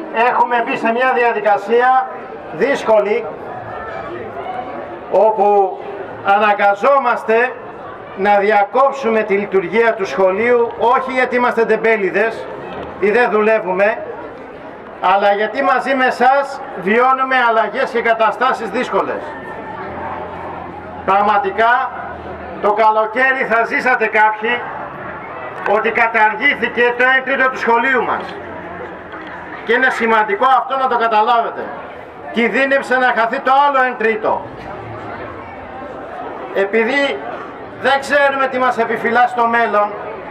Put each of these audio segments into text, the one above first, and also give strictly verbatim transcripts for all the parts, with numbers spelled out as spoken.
έχουμε μπει σε μια διαδικασία δύσκολη, όπου αναγκαζόμαστε να διακόψουμε τη λειτουργία του σχολείου, όχι γιατί είμαστε τεμπέληδες ή δεν δουλεύουμε, αλλά γιατί μαζί με εσάς βιώνουμε αλλαγές και καταστάσεις δύσκολες. Πραγματικά, το καλοκαίρι θα ζήσατε κάποιοι ότι καταργήθηκε το ένα τρίτο του σχολείου μας. Και είναι σημαντικό αυτό να το καταλάβετε. Κινδύνευσε να χαθεί το άλλο ένα τρίτο. Επειδή δεν ξέρουμε τι μας επιφυλάσσει στο μέλλον,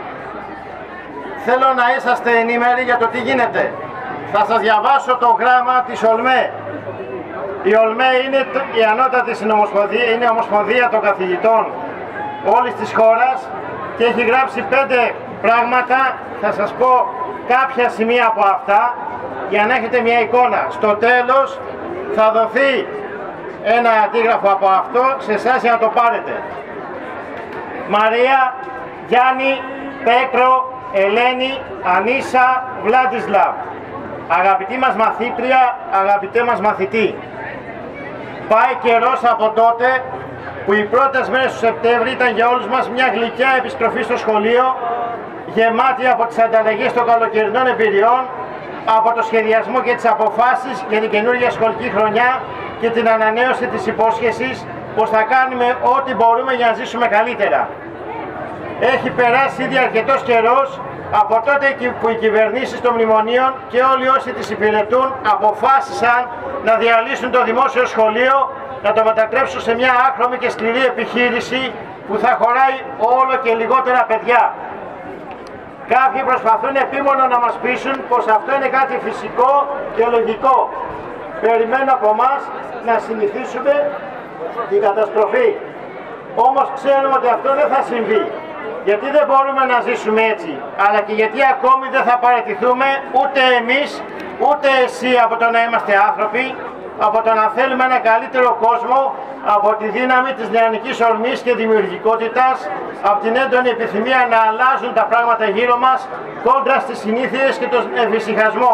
θέλω να είσαστε ενήμεροι για το τι γίνεται. Θα σας διαβάσω το γράμμα της ΟΛΜΕ. Η ΟΛΜΕ είναι η ανώτατη συνομοσπονδία, είναι η ομοσπονδία των καθηγητών όλης της χώρας και έχει γράψει πέντε πράγματα. Θα σας πω κάποια σημεία από αυτά για να έχετε μια εικόνα. Στο τέλος θα δοθεί ένα αντίγραφο από αυτό σε εσάς για να το πάρετε. Μαρία, Γιάννη, Πέτρο, Ελένη, Ανίσα, Βλάντισλαβ. Αγαπητή μας μαθήτρια, αγαπητέ μας μαθητή. Πάει καιρός από τότε που οι πρώτες μέρες του Σεπτέμβρη ήταν για όλους μας μια γλυκιά επιστροφή στο σχολείο, γεμάτη από τις ανταλλαγές των καλοκαιρινών εμπειριών, από το σχεδιασμό και τις αποφάσεις για την καινούργια σχολική χρονιά και την ανανέωση της υπόσχεσης πως θα κάνουμε ό,τι μπορούμε για να ζήσουμε καλύτερα. Έχει περάσει ήδη αρκετός καιρός από τότε που οι κυβερνήσεις των μνημονίων και όλοι όσοι τις υπηρετούν αποφάσισαν να διαλύσουν το δημόσιο σχολείο, να το μετατρέψουν σε μια άχρωμη και σκληρή επιχείρηση που θα χωράει όλο και λιγότερα παιδιά. Κάποιοι προσπαθούν επίμονα να μας πείσουν πως αυτό είναι κάτι φυσικό και λογικό. Περιμένω από εμάς να συνηθίσουμε την καταστροφή. Όμως ξέρουμε ότι αυτό δεν θα συμβεί. Γιατί δεν μπορούμε να ζήσουμε έτσι, αλλά και γιατί ακόμη δεν θα παραιτηθούμε ούτε εμείς, ούτε εσύ από το να είμαστε άνθρωποι, από το να θέλουμε ένα καλύτερο κόσμο, από τη δύναμη της νεανικής ορμής και δημιουργικότητας, από την έντονη επιθυμία να αλλάζουν τα πράγματα γύρω μας, κόντρα στις συνήθειες και τον εφησυχασμό.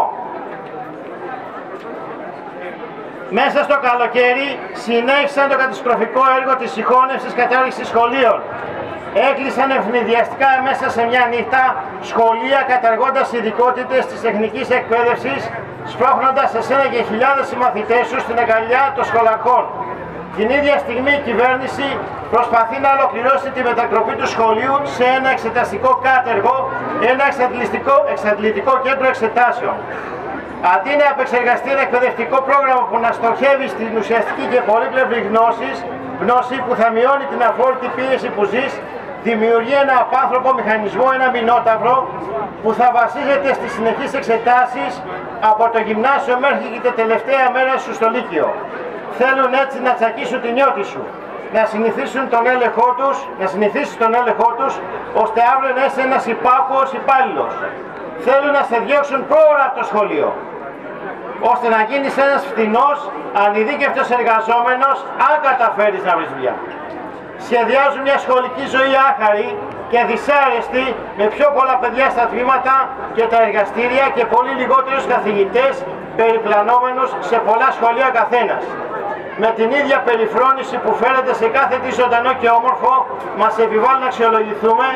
Μέσα στο καλοκαίρι συνέχισαν το καταστροφικό έργο της συγχώνευσης κατάργησης σχολείων. Έκλεισαν ευνηδιαστικά μέσα σε μια νύχτα σχολεία, καταργώντας ειδικότητες της τεχνικής εκπαίδευσης, σπρώχνοντας εσένα και χιλιάδες συμμαθητές σου στην αγκαλιά των σχολαρχών. Την ίδια στιγμή η κυβέρνηση προσπαθεί να ολοκληρώσει τη μετατροπή του σχολείου σε ένα εξεταστικό κάτεργο, ένα εξαντλητικό κέντρο εξετάσεων. Αντί να επεξεργαστεί ένα εκπαιδευτικό πρόγραμμα που να στοχεύει στην ουσιαστική και πολύπλευρη γνώση, γνώση που θα μειώνει την αφόρητη πίεση που ζεις, δημιουργεί ένα απάνθρωπο μηχανισμό, ένα μηνόταυρο, που θα βασίζεται στις συνεχείς εξετάσεις από το γυμνάσιο μέχρι και τα τελευταία μέρα σου στο Λύκειο. Θέλουν έτσι να τσακίσουν την νιώτη σου, να συνηθίσουν τον έλεγχό τους, να συνηθίσεις τον έλεγχό τους, ώστε αύριο να είσαι ένας υπάκουος υπάλληλος. Θέλουν να σε διώξουν πρόωρα από το σχολείο, ώστε να γίνεις ένας φτηνός, ανειδίκευτος εργαζόμενος, αν καταφέρεις να βρεις δουλειά. Σχεδιάζουν μια σχολική ζωή άχαρη και δυσάρεστη, με πιο πολλά παιδιά στα τμήματα και τα εργαστήρια και πολύ λιγότερους καθηγητές, περιπλανόμενους σε πολλά σχολεία καθένας. Με την ίδια περιφρόνηση που φέρεται σε κάθε τι ζωντανό και όμορφο, μας επιβάλλουν να αξιολογηθούμε,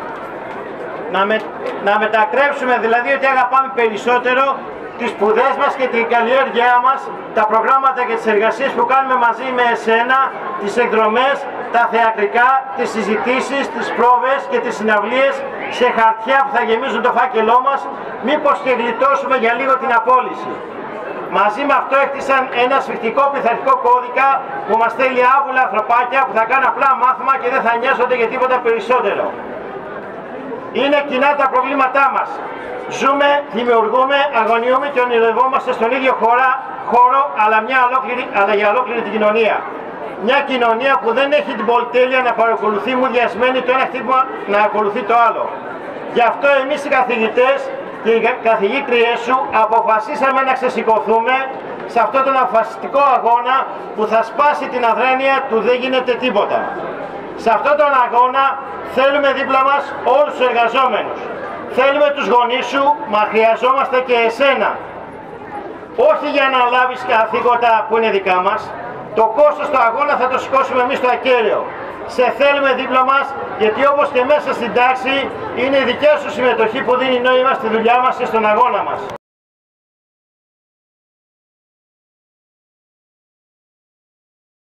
να, με, να μετακρέψουμε δηλαδή ότι αγαπάμε περισσότερο τις σπουδές μας και την καλλιέργειά μας, τα προγράμματα και τις εργασίες που κάνουμε μαζί με εσένα, τις εκδρομές, τα θεατρικά, τις συζητήσεις, τις πρόβες και τις συναυλίες σε χαρτιά που θα γεμίζουν το φάκελό μας, μήπως και γλιτώσουμε για λίγο την απόλυση. Μαζί με αυτό έκτισαν ένα σφιχτικό πειθαρχικό κώδικα που μας θέλει άβουλα ανθρωπάκια που θα κάνουν απλά μάθημα και δεν θα νοιάζονται για τίποτα περισσότερο. Είναι κοινά τα προβλήματά μας. Ζούμε, δημιουργούμε, αγωνιούμε και ονειρευόμαστε στον ίδιο χώρα, χώρο, αλλά, μια ολόκληρη, αλλά για ολόκληρη την κοινωνία. Μια κοινωνία που δεν έχει την πολυτέλεια να παρακολουθεί μουδιασμένη το ένα χτύπημα να ακολουθεί το άλλο. Γι' αυτό εμείς οι καθηγητές και οι καθηγήτριές σου αποφασίσαμε να ξεσηκωθούμε σε αυτόν τον αποφασιστικό αγώνα που θα σπάσει την αδράνεια του δεν γίνεται τίποτα. Σε αυτόν τον αγώνα θέλουμε δίπλα μας όλους τους εργαζόμενους. Θέλουμε τους γονείς σου, μα χρειαζόμαστε και εσένα. όχι για να λάβεις καθήκοντα που είναι δικά μας. Το κόστος του αγώνα θα το σηκώσουμε εμείς το ακέραιο. Σε θέλουμε δίπλα μας, γιατί όπως και μέσα στην τάξη είναι η δικιά σου συμμετοχή που δίνει νόημα στη δουλειά μας και στον αγώνα μας.